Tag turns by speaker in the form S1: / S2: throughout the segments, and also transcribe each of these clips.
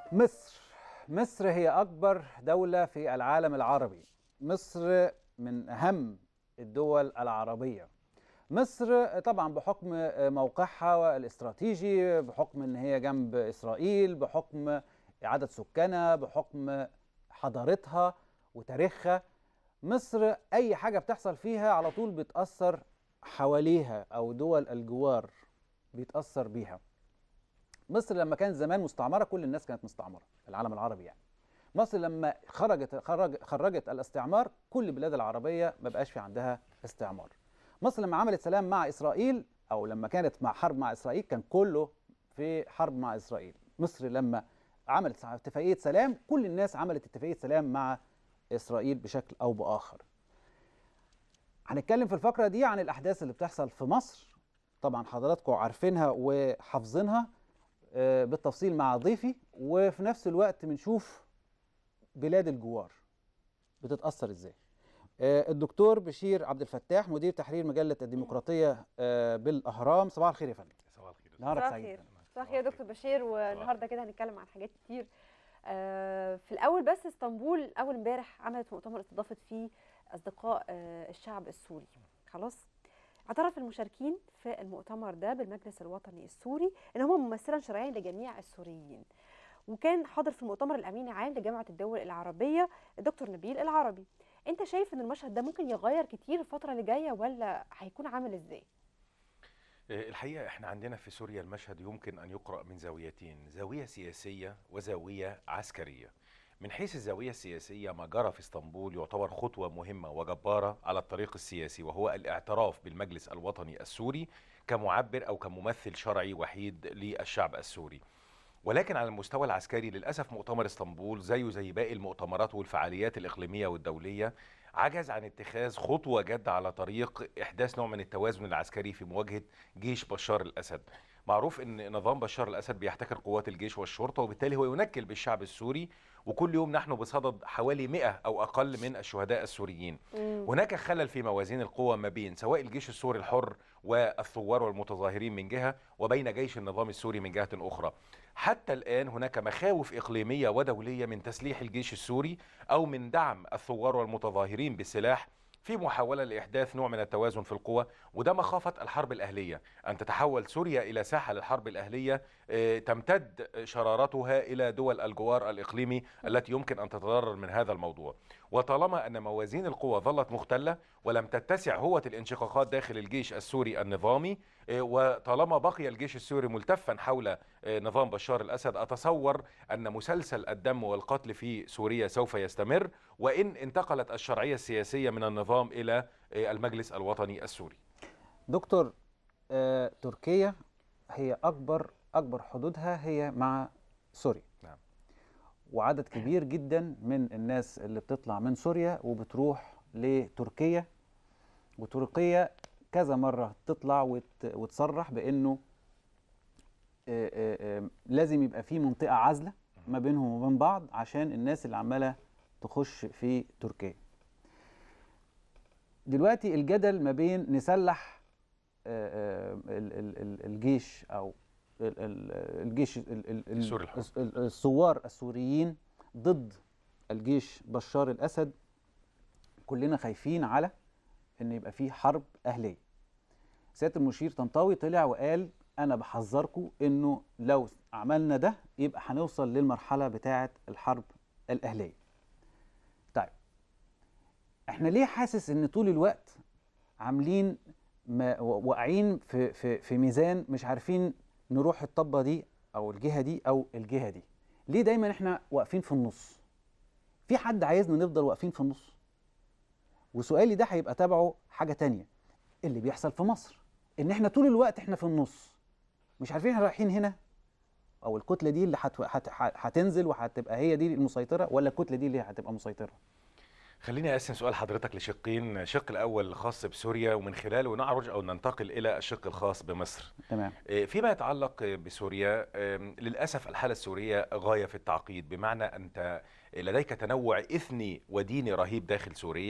S1: مصر. مصر هي أكبر دولة في العالم العربي. مصر من أهم الدول العربية. مصر طبعا بحكم موقعها الاستراتيجي، بحكم ان هي جنب اسرائيل، بحكم عدد سكانها، بحكم حضارتها وتاريخها. مصر اي حاجة بتحصل فيها على طول بتأثر حواليها، او دول الجوار بيتأثر بيها. مصر لما كانت زمان مستعمرة كل الناس كانت مستعمرة، العالم العربي يعني. مصر لما خرجت الاستعمار كل البلاد العربية ما بقاش في عندها استعمار. مصر لما عملت سلام مع إسرائيل، أو لما كانت مع حرب مع إسرائيل، كان كله في حرب مع إسرائيل. مصر لما عملت اتفاقية سلام كل الناس عملت اتفاقية سلام مع إسرائيل بشكل أو بآخر. هنتكلم في الفقرة دي عن الأحداث اللي بتحصل في مصر، طبعا حضراتكم عارفينها وحافظينها بالتفصيل مع ضيفي، وفي نفس الوقت بنشوف بلاد الجوار بتتأثر ازاي. الدكتور بشير عبد الفتاح، مدير تحرير مجلة الديمقراطية بالأهرام. صباح الخير يا فندم.
S2: صباح الخير.
S1: نهارك
S3: صباح
S1: سعيد.
S3: الخير. صباح الخير يا دكتور بشير، والنهارده كده هنتكلم عن حاجات كتير. في الأول بس اسطنبول أول امبارح عملت مؤتمر استضافت فيه أصدقاء الشعب السوري. خلاص اعترف المشاركين في المؤتمر ده بالمجلس الوطني السوري ان هم ممثلا شرعيا لجميع السوريين. وكان حاضر في المؤتمر الامين العام لجامعه الدول العربيه الدكتور نبيل العربي. انت شايف ان المشهد ده ممكن يغير كتير الفتره اللي جايه ولا هيكون عامل ازاي؟
S2: الحقيقة احنا عندنا في سوريا المشهد يمكن أن يقرأ من زاويتين، زاوية سياسية وزاوية عسكرية. من حيث الزاوية السياسية ما جرى في اسطنبول يعتبر خطوة مهمة وجبارة على الطريق السياسي، وهو الاعتراف بالمجلس الوطني السوري كمعبر أو كممثل شرعي وحيد للشعب السوري. ولكن على المستوى العسكري للأسف مؤتمر اسطنبول زيه زي باقي المؤتمرات والفعاليات الإقليمية والدولية عجز عن اتخاذ خطوة جادة على طريق إحداث نوع من التوازن العسكري في مواجهة جيش بشار الأسد. معروف ان نظام بشار الاسد بيحتكر قوات الجيش والشرطه، وبالتالي هو ينكل بالشعب السوري، وكل يوم نحن بصدد حوالي 100 او اقل من الشهداء السوريين. هناك خلل في موازين القوى ما بين سواء الجيش السوري الحر والثوار والمتظاهرين من جهه، وبين جيش النظام السوري من جهه اخرى. حتى الآن هناك مخاوف إقليمية ودولية من تسليح الجيش السوري أو من دعم الثوار والمتظاهرين بالسلاح في محاولة لإحداث نوع من التوازن في القوى، وده مخافة الحرب الأهلية، أن تتحول سوريا إلى ساحة للحرب الأهلية تمتد شرارتها إلى دول الجوار الإقليمي التي يمكن أن تتضرر من هذا الموضوع. وطالما أن موازين القوى ظلت مختلة ولم تتسع هوة الانشقاقات داخل الجيش السوري النظامي، وطالما بقي الجيش السوري ملتفا حول نظام بشار الأسد، أتصور أن مسلسل الدم والقتل في سوريا سوف يستمر، وإن انتقلت الشرعية السياسية من النظام إلى المجلس الوطني السوري.
S1: دكتور، تركيا هي أكبر حدودها هي مع سوريا.
S2: نعم.
S1: وعدد كبير جدا من الناس اللي بتطلع من سوريا وبتروح لتركيا، وتركيا كذا مرة تطلع وتصرح بأنه لازم يبقى في منطقة عازلة ما بينهم وبين بعض عشان الناس اللي عمالة تخش في تركيا. دلوقتي الجدل ما بين نسلح الجيش أو الجيش الثوار السوريين ضد الجيش بشار الأسد. كلنا خايفين على ان يبقى في حرب أهلية. سيادة المشير طنطاوي طلع وقال أنا بحذركم إنه لو عملنا ده يبقى هنوصل للمرحلة بتاعة الحرب الأهلية. طيب إحنا ليه حاسس إن طول الوقت عاملين واقعين في ميزان مش عارفين نروح الطبة دي أو الجهة دي أو الجهة دي؟ ليه دايما إحنا واقفين في النص؟ في حد عايزنا نفضل واقفين في النص؟ وسؤالي ده هيبقى تبعه حاجة تانية، اللي بيحصل في مصر ان احنا طول الوقت احنا في النص مش عارفين احنا رايحين هنا، او الكتله دي اللي هتنزل وهتبقى هي دي المسيطره، ولا الكتله دي اللي هتبقى مسيطره.
S2: خليني أقسم سؤال حضرتك لشقين، الشق الأول خاص بسوريا ومن خلاله نعرج أو ننتقل إلى الشق الخاص بمصر.
S1: تمام.
S2: فيما يتعلق بسوريا، للأسف الحالة السورية غاية في التعقيد، بمعنى أنت لديك تنوع إثني وديني رهيب داخل سوريا.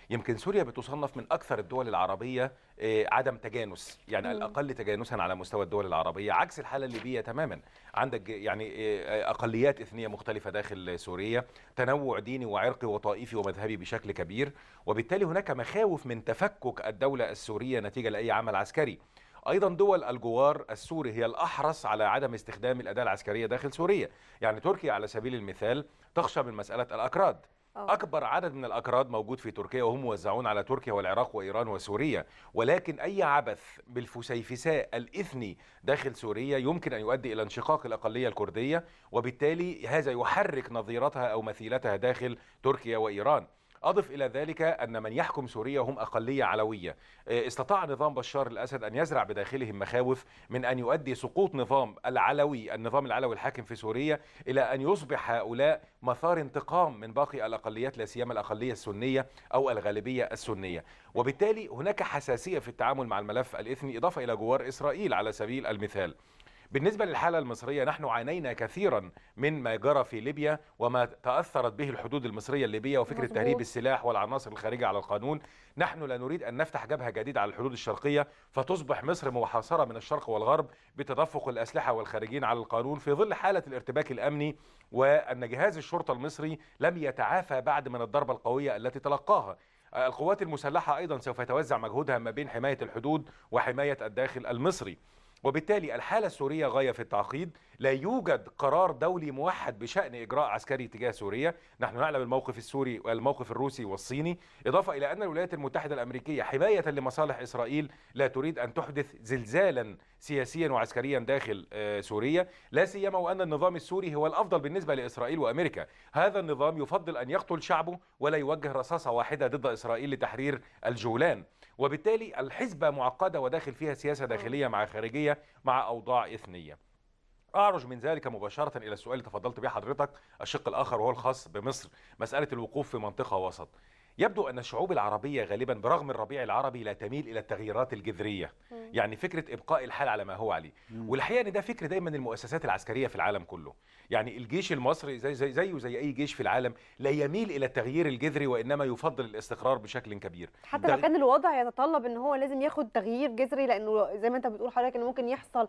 S2: يمكن سوريا بتصنف من أكثر الدول العربية عدم تجانس، يعني الأقل تجانسا على مستوى الدول العربية، عكس الحالة الليبية تماما. عندك يعني أقليات إثنية مختلفة داخل سوريا، تنوع ديني وعرقي وطائفي ومذهبي بشكل كبير، وبالتالي هناك مخاوف من تفكك الدولة السورية نتيجة لأي عمل عسكري. أيضا دول الجوار السوري هي الأحرص على عدم استخدام الأداة العسكرية داخل سوريا. يعني تركيا على سبيل المثال تخشى من مسألة الأكراد. أكبر عدد من الأكراد موجود في تركيا، وهم موزعون على تركيا والعراق وإيران وسوريا، ولكن أي عبث بالفسيفساء الإثني داخل سوريا يمكن أن يؤدي إلى انشقاق الأقلية الكردية، وبالتالي هذا يحرك نظيرتها أو مثيلتها داخل تركيا وإيران. أضف إلى ذلك أن من يحكم سوريا هم أقلية علوية. استطاع نظام بشار الأسد أن يزرع بداخلهم مخاوف من أن يؤدي سقوط النظام العلوي الحاكم في سوريا إلى أن يصبح هؤلاء مثار انتقام من باقي الأقليات، لا سيما الأقلية السنية أو الغالبية السنية. وبالتالي هناك حساسية في التعامل مع الملف الإثني، إضافة إلى جوار إسرائيل على سبيل المثال. بالنسبة للحالة المصرية، نحن عانينا كثيرا من ما جرى في ليبيا وما تأثرت به الحدود المصرية الليبية وفكرة تهريب السلاح والعناصر الخارجة على القانون. نحن لا نريد أن نفتح جبهة جديدة على الحدود الشرقية فتصبح مصر محاصرة من الشرق والغرب بتدفق الأسلحة والخارجين على القانون في ظل حالة الارتباك الأمني، وأن جهاز الشرطة المصري لم يتعافى بعد من الضربة القوية التي تلقاها. القوات المسلحة أيضا سوف توزع مجهودها ما بين حماية الحدود وحماية الداخل المصري. وبالتالي الحالة السورية غاية في التعقيد. لا يوجد قرار دولي موحد بشأن إجراء عسكري تجاه سوريا. نحن نعلم الموقف السوري والموقف الروسي والصيني، إضافة إلى أن الولايات المتحدة الأمريكية حماية لمصالح إسرائيل لا تريد أن تحدث زلزالا سياسيا وعسكريا داخل سوريا، لا سيما وأن النظام السوري هو الأفضل بالنسبة لإسرائيل وأمريكا. هذا النظام يفضل أن يقتل شعبه ولا يوجه رصاصة واحدة ضد إسرائيل لتحرير الجولان. وبالتالي الحزبة معقدة وداخل فيها سياسة داخلية مع خارجية مع أوضاع إثنية. أعرج من ذلك مباشرة إلى السؤال اللي تفضلت به حضرتك، الشق الآخر وهو الخاص بمصر، مسألة الوقوف في منطقة وسط. يبدو أن الشعوب العربية غالبا برغم الربيع العربي لا تميل إلى التغييرات الجذرية، يعني فكرة إبقاء الحال على ما هو عليه. والحقيقة أن ده فكر دايما المؤسسات العسكرية في العالم كله. يعني الجيش المصري زي أي جيش في العالم لا يميل إلى التغيير الجذري، وإنما يفضل الاستقرار بشكل كبير،
S3: حتى لو كان الوضع يتطلب أن هو لازم ياخد تغيير جذري، لأنه زي ما أنت بتقول حضرتك أنه ممكن يحصل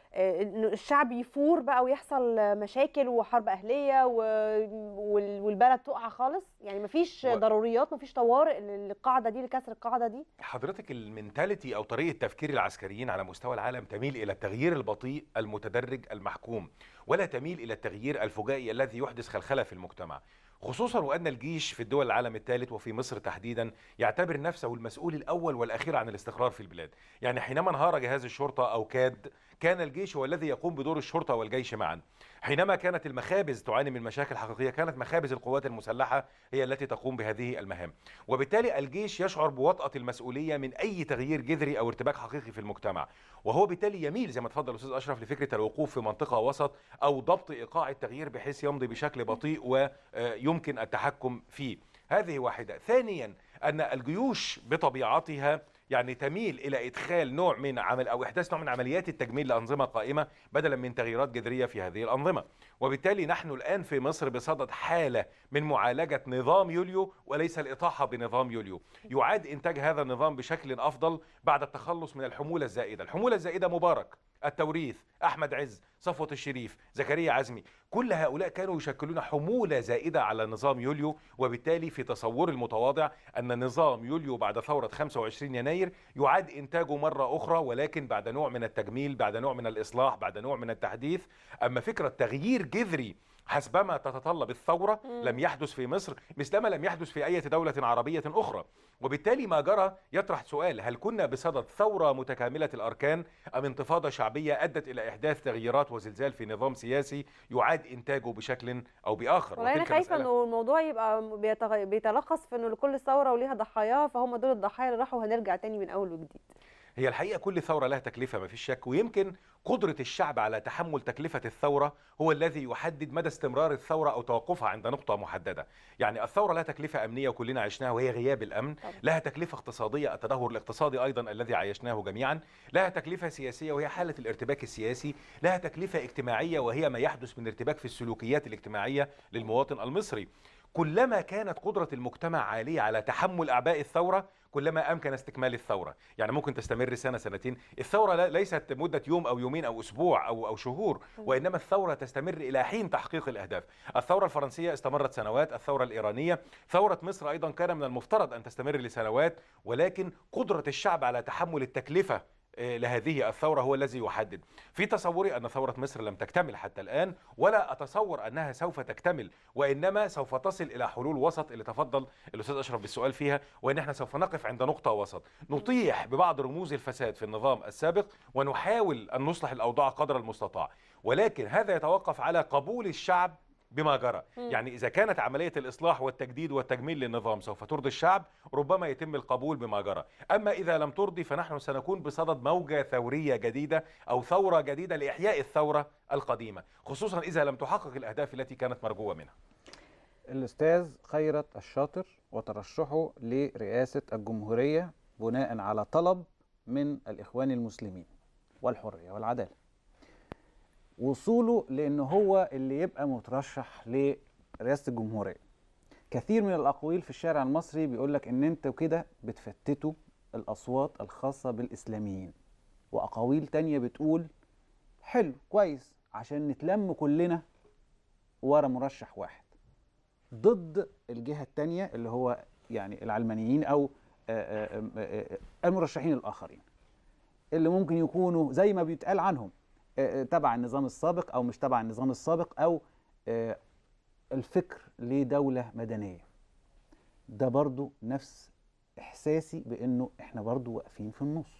S3: انه الشعب يفور بقى ويحصل مشاكل وحرب اهليه والبلد تقع خالص. يعني مفيش ضروريات، مفيش طوارئ للقاعده دي، لكسر القاعده دي.
S2: حضرتك المنتاليتي او طريقه تفكير العسكريين على مستوى العالم تميل الى التغيير البطيء المتدرج المحكوم، ولا تميل الى التغيير الفجائي الذي يحدث خلخله في المجتمع، خصوصا وأن الجيش في الدول العالم الثالث وفي مصر تحديدا يعتبر نفسه المسؤول الأول والأخير عن الاستقرار في البلاد. يعني حينما انهار جهاز الشرطة أو كاد، كان الجيش هو الذي يقوم بدور الشرطة والجيش معا. حينما كانت المخابز تعاني من مشاكل حقيقية، كانت مخابز القوات المسلحة هي التي تقوم بهذه المهام. وبالتالي الجيش يشعر بوطأة المسؤولية من أي تغيير جذري أو ارتباك حقيقي في المجتمع، وهو بالتالي يميل زي ما تفضل الأستاذ أشرف لفكرة الوقوف في منطقة وسط أو ضبط إيقاع التغيير بحيث يمضي بشكل بطيء ويمكن التحكم فيه. هذه واحدة. ثانيا أن الجيوش بطبيعتها يعني تميل إلى إدخال نوع من عمل أو إحداث نوع من عمليات التجميل لأنظمة قائمة بدلا من تغييرات جذرية في هذه الأنظمة. وبالتالي نحن الآن في مصر بصدد حالة من معالجة نظام يوليو وليس الإطاحة بنظام يوليو. يعاد إنتاج هذا النظام بشكل أفضل بعد التخلص من الحمولة الزائدة. الحمولة الزائدة مبارك، التوريث، أحمد عز، صفوة الشريف، زكريا عزمي، كل هؤلاء كانوا يشكلون حمولة زائدة على نظام يوليو. وبالتالي في تصور المتواضع أن نظام يوليو بعد ثورة 25 يناير يعاد إنتاجه مرة أخرى، ولكن بعد نوع من التجميل، بعد نوع من الإصلاح، بعد نوع من التحديث. أما فكرة تغيير جذري حسبما تتطلب الثورة لم يحدث في مصر مثلما لم يحدث في أي دولة عربية أخرى. وبالتالي ما جرى يطرح سؤال: هل كنا بصدد ثورة متكاملة الأركان أم انتفاضة شعبية أدت إلى إحداث تغييرات وزلزال في نظام سياسي يعاد إنتاجه بشكل أو بآخر؟
S3: والله أنا خايفة إنه الموضوع يبقى بيتلخص في إنه لكل ثورة وليها ضحاياها، فهم دول الضحايا اللي راحوا وهنرجع تاني من أول وجديد.
S2: هي الحقيقة كل ثورة لها تكلفة ما فيش شك، ويمكن قدرة الشعب على تحمل تكلفة الثورة هو الذي يحدد مدى استمرار الثورة أو توقفها عند نقطة محددة. يعني الثورة لها تكلفة أمنية وكلنا عشناها وهي غياب الأمن، لها تكلفة اقتصادية التدهور الاقتصادي أيضا الذي عايشناه جميعا، لها تكلفة سياسية وهي حالة الارتباك السياسي، لها تكلفة اجتماعية وهي ما يحدث من ارتباك في السلوكيات الاجتماعية للمواطن المصري. كلما كانت قدرة المجتمع عالية على تحمل أعباء الثورة كلما أمكن استكمال الثورة. يعني ممكن تستمر سنة سنتين. الثورة ليست مدة يوم أو يومين أو أسبوع أو شهور، وإنما الثورة تستمر إلى حين تحقيق الأهداف. الثورة الفرنسية استمرت سنوات، الثورة الإيرانية، ثورة مصر أيضا كان من المفترض أن تستمر لسنوات، ولكن قدرة الشعب على تحمل التكلفة لهذه الثورة هو الذي يحدد. في تصوري أن ثورة مصر لم تكتمل حتى الآن، ولا أتصور أنها سوف تكتمل، وإنما سوف تصل إلى حلول وسط اللي تفضل الأستاذ أشرف بالسؤال فيها، وإن احنا سوف نقف عند نقطة وسط نطيح ببعض رموز الفساد في النظام السابق ونحاول أن نصلح الأوضاع قدر المستطاع، ولكن هذا يتوقف على قبول الشعب بما جرى. يعني إذا كانت عملية الإصلاح والتجديد والتجميل للنظام سوف ترضي الشعب ربما يتم القبول بما جرى، أما إذا لم ترضي فنحن سنكون بصدد موجة ثورية جديدة أو ثورة جديدة لإحياء الثورة القديمة، خصوصا إذا لم تحقق الأهداف التي كانت مرجوة منها.
S1: الأستاذ خيرت الشاطر وترشحه لرئاسة الجمهورية بناء على طلب من الإخوان المسلمين والحرية والعدالة، وصوله لأنه هو اللي يبقى مترشح لرئاسة الجمهورية. كثير من الأقاويل في الشارع المصري بيقول لك إن أنت كده بتفتتوا الأصوات الخاصة بالإسلاميين، وأقاويل تانية بتقول حلو كويس عشان نتلم كلنا ورا مرشح واحد ضد الجهة التانية اللي هو يعني العلمانيين أو المرشحين الآخرين اللي ممكن يكونوا زي ما بيتقال عنهم تبع النظام السابق أو مش تبع النظام السابق أو الفكر لدولة مدنية. ده برضو نفس إحساسي بأنه إحنا برضو واقفين في النص.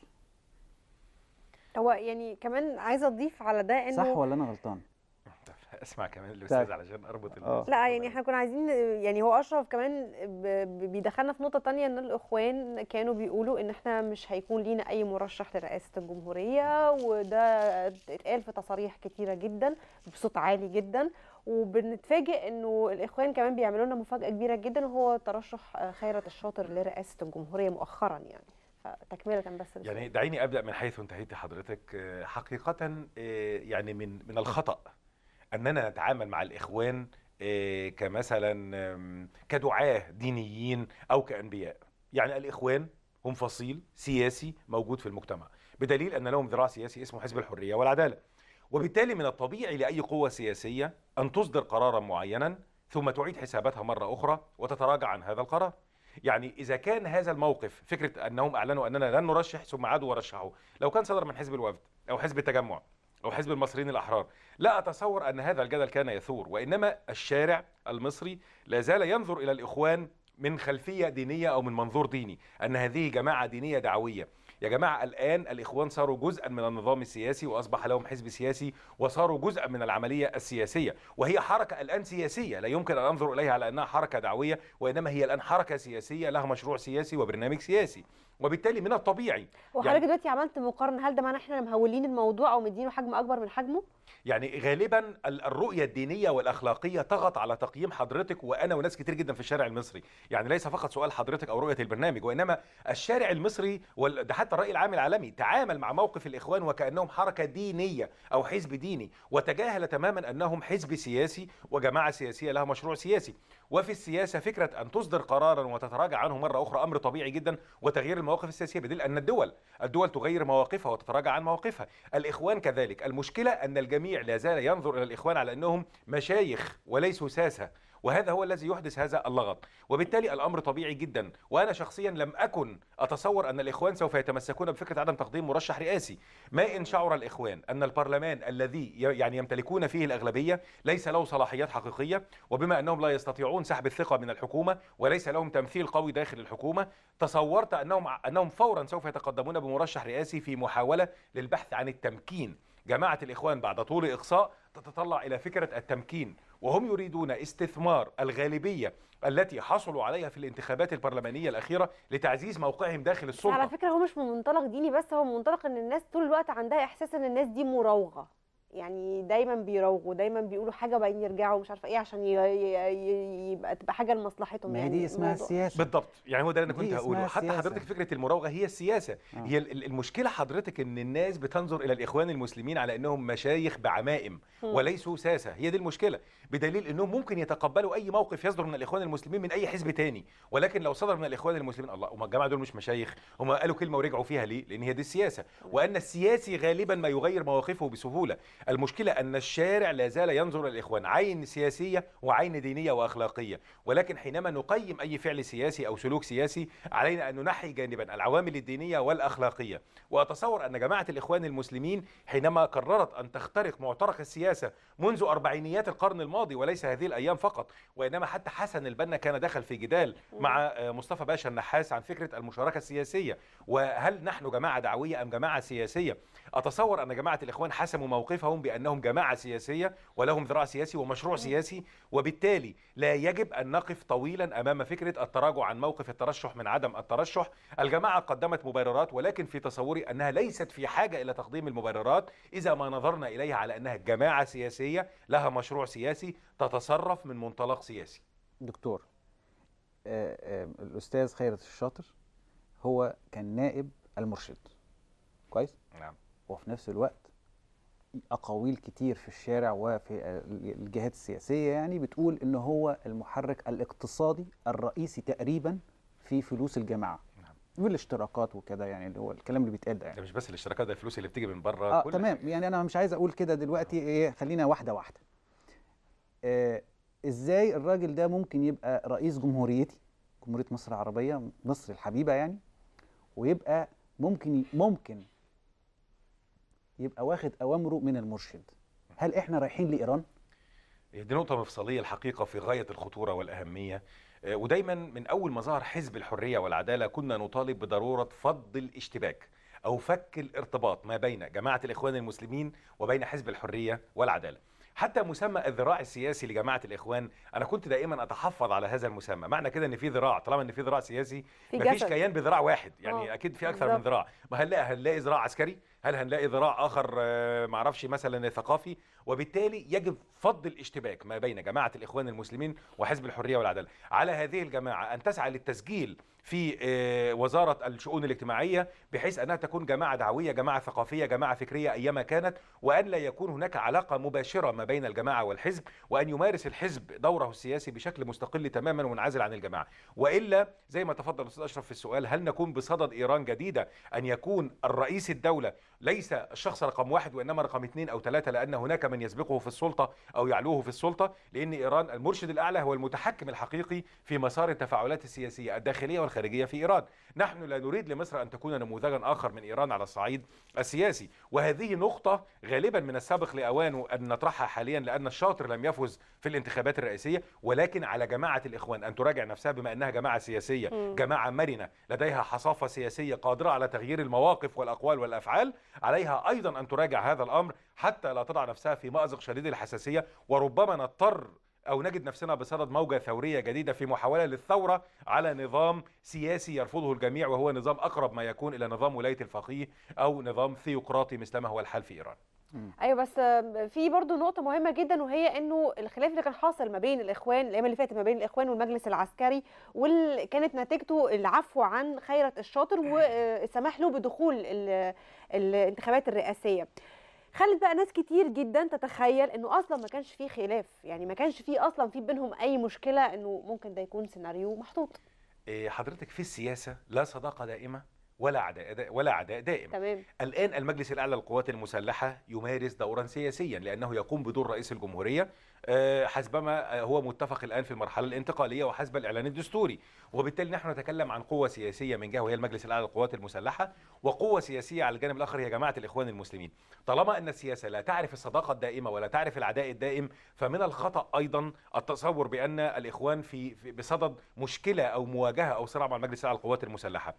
S3: هو يعني كمان عايزة أضيف على ده إنه
S1: صح ولا أنا غلطان؟
S2: اسمع كمان الأستاذ علشان أربط
S3: لا يعني احنا كنا عايزين، يعني هو أشرف كمان بيدخلنا في نقطة تانية إن الإخوان كانوا بيقولوا إن احنا مش هيكون لينا أي مرشح لرئاسة الجمهورية، وده اتقال في تصاريح كتيرة جدا بصوت عالي جدا، وبنتفاجئ إنه الإخوان كمان بيعملوا لنا مفاجأة كبيرة جدا وهو ترشح خيرت الشاطر لرئاسة الجمهورية مؤخرا. يعني تكملة بس
S2: يعني دعيني أبدأ من حيث انتهيت حضرتك. حقيقة يعني من الخطأ أننا نتعامل مع الإخوان كمثلا كدعاة دينيين أو كأنبياء. يعني الإخوان هم فصيل سياسي موجود في المجتمع، بدليل أن لهم ذراع سياسي اسمه حزب الحرية والعدالة، وبالتالي من الطبيعي لأي قوة سياسية أن تصدر قرارا معينا ثم تعيد حساباتها مرة أخرى وتتراجع عن هذا القرار. يعني إذا كان هذا الموقف فكرة أنهم أعلنوا أننا لن نرشح ثم عادوا ورشحوا، لو كان صدر من حزب الوفد أو حزب التجمع أو حزب المصريين الأحرار لا أتصور أن هذا الجدل كان يثور، وإنما الشارع المصري لا زال ينظر إلى الإخوان من خلفية دينية أو من منظور ديني، أن هذه جماعة دينية دعوية. يا جماعة الآن الإخوان صاروا جزءا من النظام السياسي وأصبح لهم حزب سياسي وصاروا جزءا من العملية السياسية، وهي حركة الآن سياسية لا يمكن أن أنظر إليها على أنها حركة دعوية، وإنما هي الآن حركة سياسية لها مشروع سياسي وبرنامج سياسي، وبالتالي من الطبيعي.
S3: وحضرتك دلوقتي عملت مقارنة، هل ده معناه احنا مهولين الموضوع أو مدينه حجم أكبر من حجمه؟
S2: يعني غالبا الرؤية الدينية والأخلاقية تغط على تقييم حضرتك وأنا وناس كتير جدا في الشارع المصري. يعني ليس فقط سؤال حضرتك أو رؤية البرنامج، وإنما الشارع المصري ده حتى الرأي العام العالمي تعامل مع موقف الإخوان وكأنهم حركة دينية أو حزب ديني، وتجاهل تماما أنهم حزب سياسي وجماعة سياسية لها مشروع سياسي. وفي السياسة فكرة أن تصدر قرارا وتتراجع عنه مرة أخرى أمر طبيعي جدا، وتغيير المواقف السياسية بدليل أن الدول تغير مواقفها وتتراجع عن مواقفها. الإخوان كذلك. المشكلة أن الجميع لا زال ينظر إلى الإخوان على أنهم مشايخ وليسوا ساسة، وهذا هو الذي يحدث هذا اللغط، وبالتالي الأمر طبيعي جدا. وأنا شخصيا لم أكن أتصور أن الإخوان سوف يتمسكون بفكرة عدم تقديم مرشح رئاسي، ما إن شعر الإخوان أن البرلمان الذي يعني يمتلكون فيه الأغلبية ليس له صلاحيات حقيقية، وبما أنهم لا يستطيعون سحب الثقة من الحكومة وليس لهم تمثيل قوي داخل الحكومة، تصورت أنهم فورا سوف يتقدمون بمرشح رئاسي في محاولة للبحث عن التمكين. جماعة الإخوان بعد طول إقصاء تتطلع إلى فكرة التمكين، وهم يريدون استثمار الغالبية التي حصلوا عليها في الانتخابات البرلمانية الأخيرة لتعزيز موقعهم داخل السلطة.
S3: على فكرة هو مش من منطلق ديني بس، هو من منطلق أن الناس طول الوقت عندها إحساس أن الناس دي مراوغة. يعني دايما بيراوغوا، دايما بيقولوا حاجه وبعدين يرجعوا مش عارفه ايه عشان يبقى تبقى حاجه لمصلحتهم.
S1: ما هي
S3: يعني
S1: دي اسمها السياسه
S2: بالضبط، يعني هو ده اللي انا
S1: دي
S2: كنت هقوله.
S1: اسمها
S2: حتى
S1: السياسة.
S2: حضرتك فكره المراوغه هي السياسه. هي المشكله حضرتك ان الناس بتنظر الى الاخوان المسلمين على انهم مشايخ بعمائم وليسوا ساسه. هي دي المشكله، بدليل انهم ممكن يتقبلوا اي موقف يصدر من الاخوان المسلمين من اي حزب تاني، ولكن لو صدر من الاخوان المسلمين، الله، هم الجماعه دول مش مشايخ، هم قالوا كلمه ورجعوا فيها ليه؟ لان هي دي السياسه، وان السياسي غالبا ما يغير مواقفه بسهوله. المشكله ان الشارع لا زال ينظر الى الاخوان عين سياسيه وعين دينيه واخلاقيه، ولكن حينما نقيم اي فعل سياسي او سلوك سياسي علينا ان ننحي جانبا العوامل الدينيه والاخلاقيه. واتصور ان جماعه الاخوان المسلمين حينما قررت ان تخترق معترك السياسه منذ اربعينيات القرن الماضي، وليس هذه الايام فقط، وانما حتى حسن البنا كان دخل في جدال مع مصطفى باشا النحاس عن فكره المشاركه السياسيه، وهل نحن جماعه دعويه ام جماعه سياسيه. اتصور ان جماعه الاخوان حسموا موقفهم بانهم جماعه سياسيه ولهم ذراع سياسي ومشروع سياسي، وبالتالي لا يجب ان نقف طويلا امام فكره التراجع عن موقف الترشح من عدم الترشح. الجماعه قدمت مبررات، ولكن في تصوري انها ليست في حاجه الى تقديم المبررات اذا ما نظرنا اليها على انها جماعه سياسيه لها مشروع سياسي تتصرف من منطلق سياسي.
S1: دكتور، الأستاذ خيرت الشاطر هو كان نائب المرشد، كويس؟
S2: نعم.
S1: وفي نفس الوقت أقاويل كتير في الشارع وفي الجهات السياسية يعني بتقول إن هو المحرك الاقتصادي الرئيسي تقريبا في فلوس الجماعة. نعم. والاشتراكات وكده، يعني اللي هو الكلام اللي بيتقال ده يعني.
S2: ده مش بس الاشتراكات، ده الفلوس اللي بتيجي من بره.
S1: تمام، يعني أنا مش عايز أقول كده دلوقتي، إيه، خلينا واحدة واحدة. ازاي الراجل ده ممكن يبقى رئيس جمهوريتي، جمهورية مصر العربية، مصر الحبيبة يعني، ويبقى ممكن يبقى واخد أوامره من المرشد؟ هل احنا رايحين لإيران؟
S2: دي نقطة مفصلية الحقيقة في غاية الخطورة والأهمية. ودايما من أول ما ظهر حزب الحرية والعدالة كنا نطالب بضرورة فض الاشتباك أو فك الارتباط ما بين جماعة الإخوان المسلمين وبين حزب الحرية والعدالة. حتى مسمى الذراع السياسي لجماعه الاخوان انا كنت دائما اتحفظ على هذا المسمى. معنى كده ان في ذراع، طالما ان في ذراع سياسي مفيش كيان بذراع واحد، يعني اكيد في اكثر من ذراع. ما هنلاقي ذراع عسكري، هل هنلاقي ذراع اخر معرفش مثلا ثقافي؟ وبالتالي يجب فض الاشتباك ما بين جماعه الاخوان المسلمين وحزب الحريه والعداله. على هذه الجماعه ان تسعى للتسجيل في وزارة الشؤون الاجتماعية بحيث أنها تكون جماعة دعوية، جماعة ثقافية، جماعة فكرية أيما كانت، وأن لا يكون هناك علاقة مباشرة ما بين الجماعة والحزب، وأن يمارس الحزب دوره السياسي بشكل مستقل تماما ومنعزل عن الجماعة. وإلا زي ما تفضل الأستاذ أشرف في السؤال، هل نكون بصدد إيران جديدة أن يكون الرئيس الدولة ليس الشخص رقم 1 وإنما رقم 2 أو 3، لأن هناك من يسبقه في السلطة أو يعلوه في السلطة، لأن إيران المرشد الأعلى هو المتحكم الحقيقي في مسار التفاعلات السياسية الداخلية والخارجية في إيران. نحن لا نريد لمصر أن تكون نموذجا آخر من إيران على الصعيد السياسي، وهذه نقطة غالبا من السابق لأوانه أن نطرحها حاليا، لأن الشاطر لم يفز في الانتخابات الرئاسية، ولكن على جماعة الإخوان أن تراجع نفسها بما أنها جماعة سياسية، جماعة مرنة لديها حصافة سياسية قادرة على تغيير المواقف والأقوال والأفعال. عليها أيضا أن تراجع هذا الأمر حتى لا تضع نفسها في مأزق شديد الحساسية، وربما نضطر أو نجد نفسنا بصدد موجة ثورية جديدة في محاولة للثورة على نظام سياسي يرفضه الجميع، وهو نظام أقرب ما يكون إلى نظام ولاية الفقيه أو نظام ثيوقراطي مثلما هو الحال في إيران.
S3: ايوه، بس في برضو نقطه مهمه جدا، وهي انه الخلاف اللي كان حاصل ما بين الاخوان الايام اللي فاتت ما بين الاخوان والمجلس العسكري، واللي كانت نتيجته العفو عن خيرت الشاطر والسماح له بدخول الانتخابات الرئاسيه، خلت بقى ناس كتير جدا تتخيل انه اصلا ما كانش فيه خلاف، يعني ما كانش فيه اصلا في بينهم اي مشكله، انه ممكن ده يكون سيناريو محطوط.
S2: حضرتك في السياسه لا صداقه دائمه ولا عداء دائم.
S3: تمام.
S2: الآن المجلس الأعلى للقوات المسلحة يمارس دورا سياسيا، لأنه يقوم بدور رئيس الجمهورية حسبما هو متفق الآن في المرحلة الانتقالية وحسب الإعلان الدستوري. وبالتالي نحن نتكلم عن قوة سياسية من جهة وهي المجلس الأعلى للقوات المسلحة، وقوة سياسية على الجانب الآخر هي جماعة الإخوان المسلمين. طالما أن السياسة لا تعرف الصداقة الدائمة ولا تعرف العداء الدائم، فمن الخطأ أيضا التصور بأن الإخوان في بصدد مشكلة أو مواجهة أو صراع مع المجلس الأعلى للقوات المسلحة.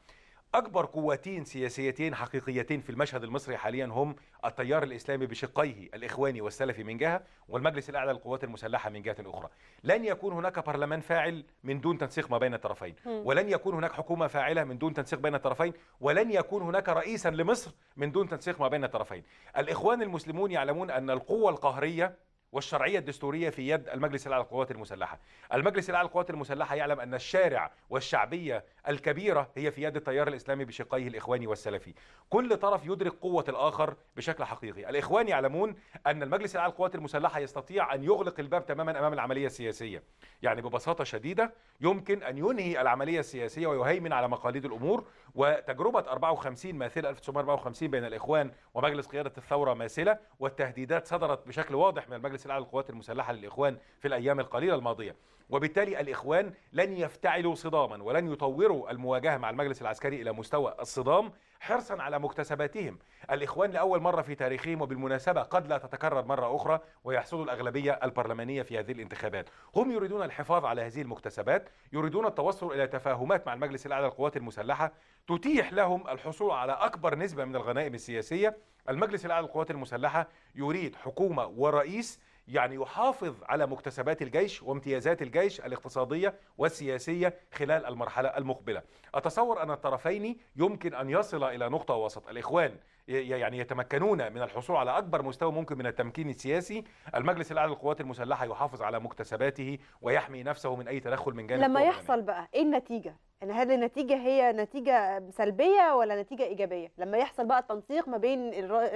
S2: أكبر قوتين سياسيتين حقيقيتين في المشهد المصري حاليا هم التيار الإسلامي بشقيه الإخواني والسلفي من جهة، والمجلس الأعلى للقوات المسلحة من جهة أخرى. لن يكون هناك برلمان فاعل من دون تنسيق ما بين الطرفين، ولن يكون هناك حكومة فاعلة من دون تنسيق بين الطرفين، ولن يكون هناك رئيسا لمصر من دون تنسيق ما بين الطرفين. الإخوان المسلمون يعلمون أن القوة القهرية والشرعية الدستورية في يد المجلس الأعلى للقوات المسلحة. المجلس الأعلى للقوات المسلحة يعلم أن الشارع والشعبية الكبيرة هي في يد التيار الإسلامي بشقيه الإخواني والسلفي. كل طرف يدرك قوة الآخر بشكل حقيقي. الإخوان يعلمون أن المجلس الأعلى للقوات المسلحة يستطيع أن يغلق الباب تماما أمام العملية السياسية، يعني ببساطة شديدة يمكن أن ينهي العملية السياسية ويهيمن على مقاليد الأمور. وتجربة 54 ماثلة 1954 بين الإخوان ومجلس قيادة الثورة ماثلة، والتهديدات صدرت بشكل واضح من المجلس الأعلى للقوات المسلحة للإخوان في الأيام القليلة الماضية. وبالتالي الإخوان لن يفتعلوا صداما ولن يطوروا المواجهة مع المجلس العسكري إلى مستوى الصدام حرصا على مكتسباتهم. الإخوان لأول مرة في تاريخهم، وبالمناسبة قد لا تتكرر مرة أخرى، ويحصدوا الأغلبية البرلمانية في هذه الانتخابات، هم يريدون الحفاظ على هذه المكتسبات، يريدون التوصل إلى تفاهمات مع المجلس الأعلى للقوات المسلحة تتيح لهم الحصول على أكبر نسبة من الغنائم السياسية. المجلس الأعلى للقوات المسلحة يريد حكومة ورئيس يعني يحافظ على مكتسبات الجيش وامتيازات الجيش الاقتصادية والسياسية خلال المرحلة المقبلة. أتصور أن الطرفين يمكن أن يصل إلى نقطة وسط. الإخوان يعني يتمكنون من الحصول على أكبر مستوى ممكن من التمكين السياسي، المجلس الأعلى للقوات المسلحة يحافظ على مكتسباته ويحمي نفسه من أي تدخل من جانب.
S3: لما يحصل بقى إيه النتيجة؟ يعني هل النتيجة هي نتيجة سلبية ولا نتيجة إيجابية؟ لما يحصل بقى التنسيق ما بين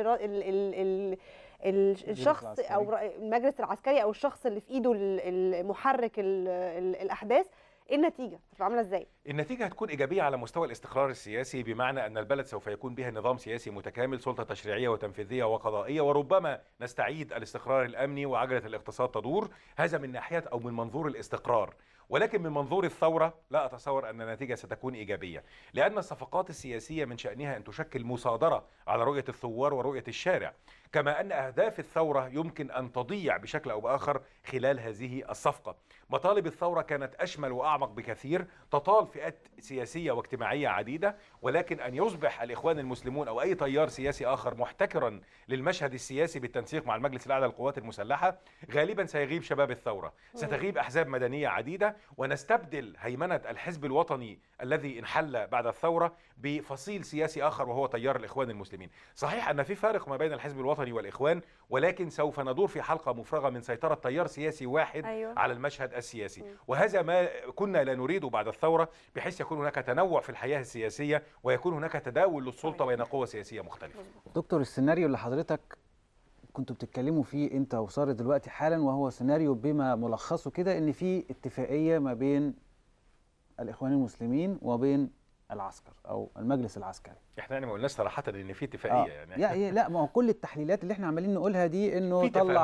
S3: الشخص أو المجلس العسكري أو الشخص اللي في إيده المحرك الأحداث، ايه النتيجه؟ هتبقى عامله ازاي؟
S2: النتيجه هتكون ايجابيه على مستوى الاستقرار السياسي، بمعنى ان البلد سوف يكون بها نظام سياسي متكامل، سلطه تشريعيه وتنفيذيه وقضائيه، وربما نستعيد الاستقرار الامني وعجله الاقتصاد تدور. هذا من ناحيه او من منظور الاستقرار. ولكن من منظور الثوره لا اتصور ان النتيجه ستكون ايجابيه، لان الصفقات السياسيه من شانها ان تشكل مصادره على رؤيه الثوار ورؤيه الشارع، كما ان اهداف الثوره يمكن ان تضيع بشكل او باخر خلال هذه الصفقه. مطالب الثوره كانت اشمل واعمق بكثير، تطال فئات سياسيه واجتماعيه عديده، ولكن ان يصبح الاخوان المسلمون او اي تيار سياسي اخر محتكرا للمشهد السياسي بالتنسيق مع المجلس الاعلى للقوات المسلحه، غالبا سيغيب شباب الثوره، ستغيب احزاب مدنيه عديده، ونستبدل هيمنه الحزب الوطني الذي انحل بعد الثوره بفصيل سياسي اخر وهو تيار الاخوان المسلمين. صحيح ان في فارق ما بين الحزب الوطني والاخوان، ولكن سوف ندور في حلقه مفرغه من سيطره تيار سياسي واحد على المشهد السياسي، وهذا ما كنا لا نريده بعد الثوره، بحيث يكون هناك تنوع في الحياه السياسيه ويكون هناك تداول للسلطه بين قوى سياسيه مختلفه.
S1: دكتور، السيناريو اللي حضرتك كنتوا بتتكلموا فيه انت وصار دلوقتي حالا، وهو سيناريو بما ملخصه كده ان في اتفاقيه ما بين الاخوان المسلمين وبين العسكر او المجلس العسكري.
S2: احنا يعني ما قلناش صراحه ان في اتفاقيه
S1: يعني لا، ما هو كل التحليلات اللي احنا عمالين نقولها دي انه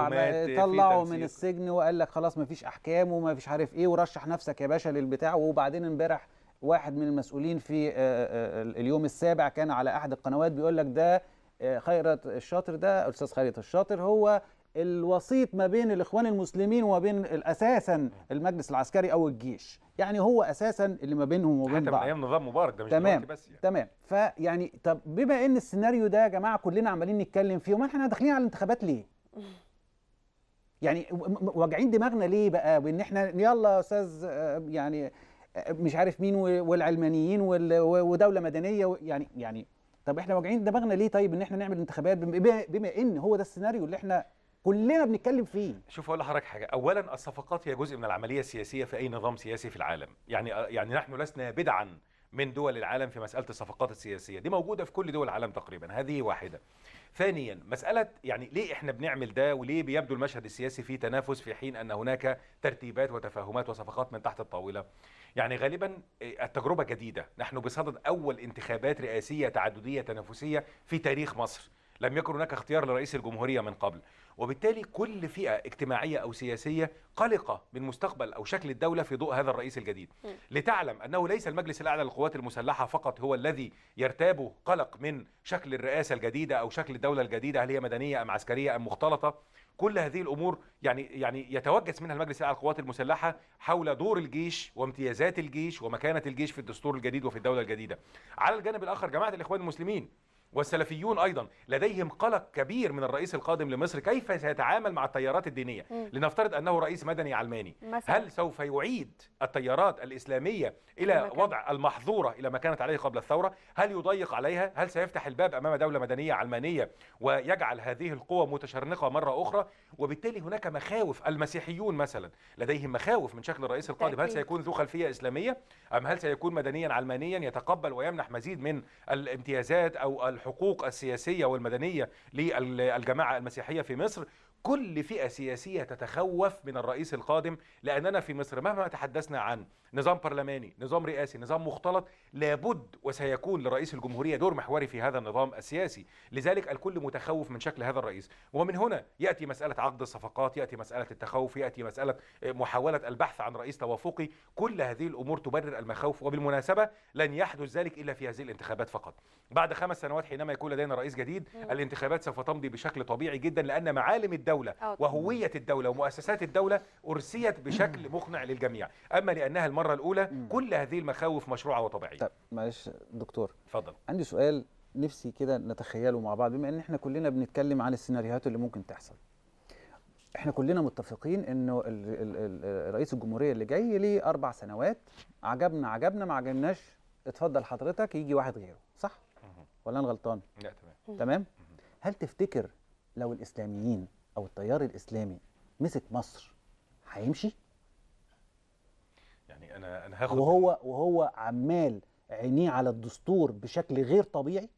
S1: طلعوا من السجن وقال لك خلاص ما فيش احكام وما فيش عارف ايه، ورشح نفسك يا باشا للبتاع. وبعدين امبارح واحد من المسؤولين في اليوم السابع كان على احد القنوات بيقول لك ده خيرت الشاطر، ده استاذ خيرت الشاطر هو الوسيط ما بين الاخوان المسلمين وما بين اساسا المجلس العسكري او الجيش، يعني هو اساسا اللي ما بينهم وبين بعض
S2: حتى من ايام نظام مبارك، ده مش دلوقتي بس يعني.
S1: تمام. فيعني طب بما ان السيناريو ده يا جماعه كلنا عمالين نتكلم فيه، وما احنا داخلين على الانتخابات ليه؟ يعني واجعين دماغنا ليه بقى بان احنا يلا يا استاذ يعني مش عارف مين والعلمانيين ودوله مدنيه يعني طب احنا واجعين دماغنا ليه طيب ان احنا نعمل انتخابات بما ان هو ده السيناريو اللي احنا كلنا بنتكلم فيه؟
S2: شوف اقول لحضرتك حاجه، اولا الصفقات هي جزء من العمليه السياسيه في اي نظام سياسي في العالم، يعني نحن لسنا بدعا من دول العالم في مساله الصفقات السياسيه، دي موجوده في كل دول العالم تقريبا، هذه واحده. ثانيا مساله يعني ليه احنا بنعمل ده وليه بيبدو المشهد السياسي فيه تنافس في حين ان هناك ترتيبات وتفاهمات وصفقات من تحت الطاوله؟ يعني غالبا التجربه جديده، نحن بصدد اول انتخابات رئاسيه تعدديه تنافسيه في تاريخ مصر، لم يكن هناك اختيار لرئيس الجمهورية من قبل، وبالتالي كل فئة اجتماعية أو سياسية قلقة من مستقبل أو شكل الدولة في ضوء هذا الرئيس الجديد. لتعلم أنه ليس المجلس الأعلى للقوات المسلحة فقط هو الذي يرتابه قلق من شكل الرئاسة الجديدة أو شكل الدولة الجديدة، هل هي مدنية أم عسكرية أم مختلطة. كل هذه الامور يعني يتوجس منها المجلس الاعلى للقوات المسلحه حول دور الجيش وامتيازات الجيش ومكانه الجيش في الدستور الجديد وفي الدوله الجديده. على الجانب الاخر جماعه الاخوان المسلمين والسلفيون ايضا لديهم قلق كبير من الرئيس القادم لمصر كيف سيتعامل مع التيارات الدينيه. لنفترض انه رئيس مدني علماني، هل سوف يعيد التيارات الاسلاميه الى وضع المحظوره الى ما كانت عليه قبل الثوره؟ هل يضيق عليها؟ هل سيفتح الباب امام دوله مدنيه علمانيه ويجعل هذه القوى متشرنقه مره اخرى؟ وبالتالي هناك مخاوف. المسيحيون مثلا لديهم مخاوف من شكل الرئيس القادم، هل سيكون ذو خلفيه اسلاميه ام هل سيكون مدنيا علمانيا يتقبل ويمنح مزيد من الامتيازات او الحقوق السياسيه والمدنيه للجماعه المسيحيه في مصر؟ كل فئة سياسية تتخوف من الرئيس القادم، لأننا في مصر مهما تحدثنا عن نظام برلماني، نظام رئاسي، نظام مختلط، لابد وسيكون لرئيس الجمهورية دور محوري في هذا النظام السياسي. لذلك الكل متخوف من شكل هذا الرئيس، ومن هنا يأتي مسألة عقد الصفقات، يأتي مسألة التخوف، يأتي مسألة محاولة البحث عن رئيس توافقي. كل هذه الأمور تبرر المخاوف، وبالمناسبة لن يحدث ذلك إلا في هذه الانتخابات فقط. بعد 5 سنوات حينما يكون لدينا رئيس جديد الانتخابات سوف تمضي بشكل طبيعي جدا، لأن معالم الدولة وهوية الدولة ومؤسسات الدولة أرسيت بشكل مقنع للجميع. أما لأنها المرة الأولى كل هذه المخاوف مشروعة وطبيعية.
S1: طب معلش دكتور،
S2: اتفضل.
S1: عندي سؤال نفسي كده نتخيله مع بعض، بما ان احنا كلنا بنتكلم عن السيناريوهات اللي ممكن تحصل. احنا كلنا متفقين انه رئيس الجمهورية اللي جاي ليه 4 سنوات، عجبنا ما عجبناش اتفضل حضرتك يجي واحد غيره، صح؟ ولا انا غلطان؟
S2: لا تمام.
S1: تمام؟ هل تفتكر لو الإسلاميين أو التيار الإسلامي مسك مصر هيمشي؟
S2: يعني أنا هاخد
S1: وهو عمال عينيه على الدستور بشكل غير طبيعي؟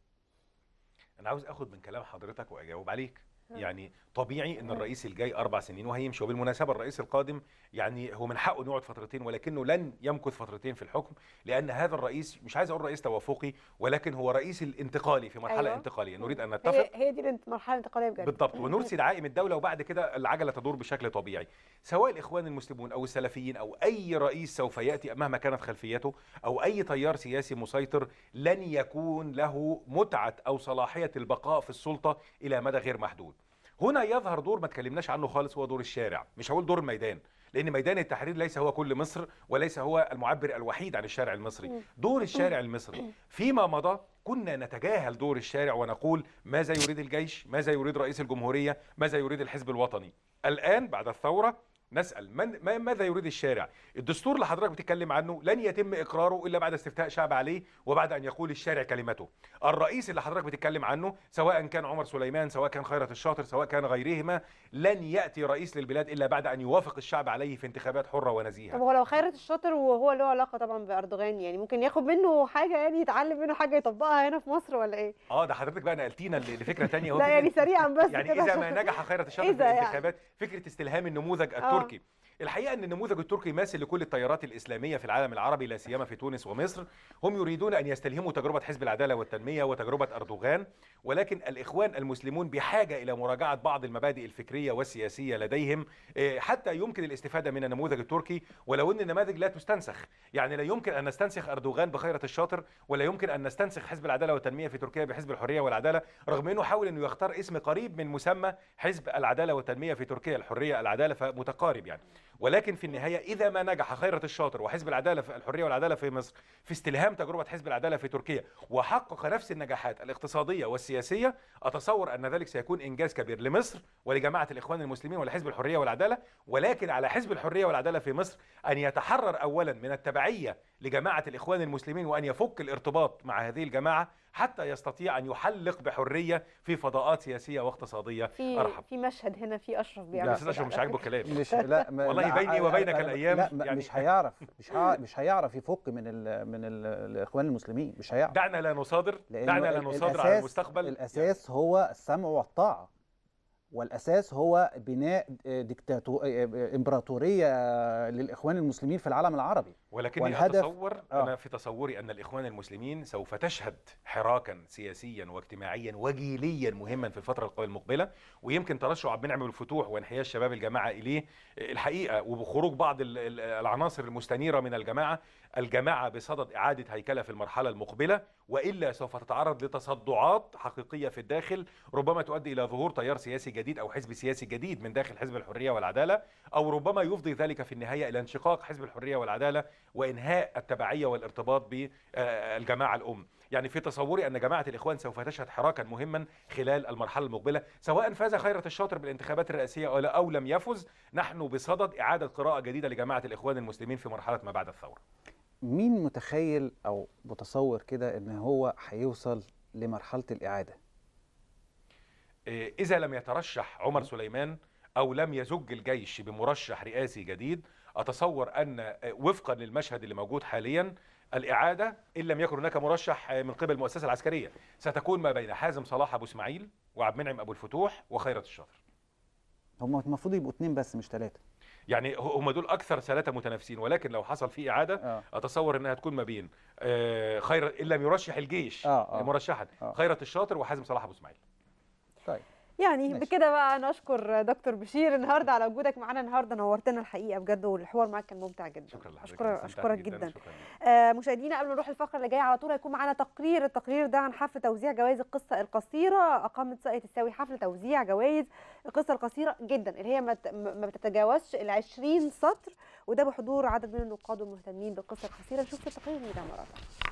S2: أنا عاوز أخد من كلام حضرتك وأجاوب عليك. يعني طبيعي ان الرئيس الجاي 4 سنين وهيمشي، وبالمناسبه الرئيس القادم يعني هو من حقه انه يقعد فترتين، ولكنه لن يمكث فترتين في الحكم، لان هذا الرئيس مش عايز اقول رئيس توافقي، ولكن هو رئيس الانتقالي في مرحله انتقاليه. نريد ان نتفق
S3: هي دي المرحله الانتقاليه بجد
S2: بالضبط، ونرسي دعائم الدوله، وبعد كده العجله تدور بشكل طبيعي. سواء الاخوان المسلمون او السلفيين او اي رئيس سوف ياتي مهما كانت خلفيته، او اي تيار سياسي مسيطر، لن يكون له متعه او صلاحيه البقاء في السلطه الى مدى غير محدود. هنا يظهر دور ما تكلمناش عنه خالص، هو دور الشارع. مش هقول دور الميدان، لأن ميدان التحرير ليس هو كل مصر، وليس هو المعبر الوحيد عن الشارع المصري. دور الشارع المصري فيما مضى كنا نتجاهل دور الشارع ونقول ماذا يريد الجيش، ماذا يريد رئيس الجمهورية، ماذا يريد الحزب الوطني. الآن بعد الثورة نسأل ماذا يريد الشارع؟ الدستور اللي حضرتك بتتكلم عنه لن يتم إقراره إلا بعد استفتاء شعب عليه وبعد أن يقول الشارع كلمته. الرئيس اللي حضرتك بتتكلم عنه سواء كان عمر سليمان، سواء كان خيرت الشاطر، سواء كان غيرهما، لن يأتي رئيس للبلاد إلا بعد أن يوافق الشعب عليه في انتخابات حرة ونزيهة.
S3: طب هو لو خيرت الشاطر وهو له علاقة طبعا بأردوغان، يعني ممكن ياخد منه حاجة، يعني يتعلم منه حاجة يطبقها هنا في مصر ولا إيه؟
S2: ده حضرتك بقى نقلتينا لفكرة تانية.
S3: لا يعني سريعا بس
S2: يعني إذا ما نجح خيرت الشاطر في الانتخابات فكرة استلهام النموذج التركي. الحقيقة أن النموذج التركي ماثل لكل التيارات الإسلامية في العالم العربي، لا سيما في تونس ومصر. هم يريدون أن يستلهموا تجربة حزب العدالة والتنمية وتجربة أردوغان، ولكن الإخوان المسلمون بحاجة إلى مراجعة بعض المبادئ الفكرية والسياسية لديهم حتى يمكن الاستفادة من النموذج التركي، ولو أن النماذج لا تستنسخ. يعني لا يمكن أن نستنسخ أردوغان بخيرة الشاطر، ولا يمكن أن نستنسخ حزب العدالة والتنمية في تركيا بحزب الحرية والعدالة، رغم أنه حاول أنه يختار اسم قريب من مسمى حزب العدالة والتنمية في تركيا، الحرية العدالة، فمتقارب يعني. ولكن في النهاية إذا ما نجح خيرت الشاطر وحزب العدالة في الحرية والعدالة في مصر في استلهام تجربة حزب العدالة في تركيا وحقق نفس النجاحات الاقتصادية والسياسية، أتصور أن ذلك سيكون إنجاز كبير لمصر ولجماعة الإخوان المسلمين ولحزب الحرية والعدالة. ولكن على حزب الحرية والعدالة في مصر أن يتحرر أولا من التبعية لجماعة الإخوان المسلمين، وأن يفك الارتباط مع هذه الجماعة حتى يستطيع أن يحلق بحرية في فضاءات سياسية واقتصادية أرحب.
S3: في مشهد هنا في أشرف بيعمل
S2: بس أشرف مش عاجبه الكلام.
S1: والله
S2: بيني وبينك الأيام
S1: يعني مش هيعرف يفك من الإخوان المسلمين، مش هيعرف.
S2: دعنا لا نصادر على المستقبل.
S1: الأساس هو السمع والطاعة، والأساس هو بناء إمبراطورية للإخوان المسلمين في العالم العربي.
S2: ولكني أتصور أنا في تصوري أن الإخوان المسلمين سوف تشهد حراكا سياسيا واجتماعيا وجيليا مهما في الفترة المقبلة، ويمكن ترشح عبد المنعم الفتوح وانحياز شباب الجماعة إليه الحقيقة، وبخروج بعض العناصر المستنيرة من الجماعة بصدد إعادة هيكلة في المرحلة المقبلة، وإلا سوف تتعرض لتصدعات حقيقية في الداخل ربما تؤدي إلى ظهور تيار سياسي جديد أو حزب سياسي جديد من داخل حزب الحرية والعدالة، أو ربما يفضي ذلك في النهاية إلى انشقاق حزب الحرية والعدالة وإنهاء التبعية والارتباط بالجماعة الأم. يعني في تصوري أن جماعة الإخوان سوف تشهد حراكا مهما خلال المرحلة المقبلة، سواء فاز خيرت الشاطر بالانتخابات الرئاسية أو لم يفز. نحن بصدد إعادة قراءة جديدة لجماعة الإخوان المسلمين في مرحلة ما بعد الثورة.
S1: مين متخيل أو متصور كده إن هو هيوصل لمرحلة الإعادة؟
S2: إذا لم يترشح عمر سليمان أو لم يزج الجيش بمرشح رئاسي جديد، أتصور أن وفقا للمشهد اللي موجود حاليا الإعادة إن لم يكن هناك مرشح من قبل المؤسسة العسكرية ستكون ما بين حازم صلاح أبو إسماعيل وعبد المنعم أبو الفتوح وخيرت الشاطر.
S1: هم المفروض يبقوا 2 بس مش 3.
S2: يعني هم دول أكثر 3 متنافسين، ولكن لو حصل فيه إعادة أتصور أنها تكون ما بين إن لم يرشح الجيش مرشحا خيرت الشاطر وحازم صلاح أبو إسماعيل.
S1: طيب
S3: يعني بكده بقى نشكر دكتور بشير النهارده على وجودك معانا النهارده، نورتنا الحقيقه بجد، والحوار معاك كان ممتع جدا.
S2: شكرا لحضرتك،
S3: اشكرك جدا. مشاهدينا قبل ما نروح الفقره اللي جايه على طول هيكون معانا التقرير ده عن حفل توزيع جوائز القصه القصيره. اقامت ساقية الساوي حفل توزيع جوائز القصه القصيره جدا اللي هي ما بتتجاوزش ال 20 سطر، وده بحضور عدد من النقاد والمهتمين بالقصه القصيره. نشوف التقرير ده مرة.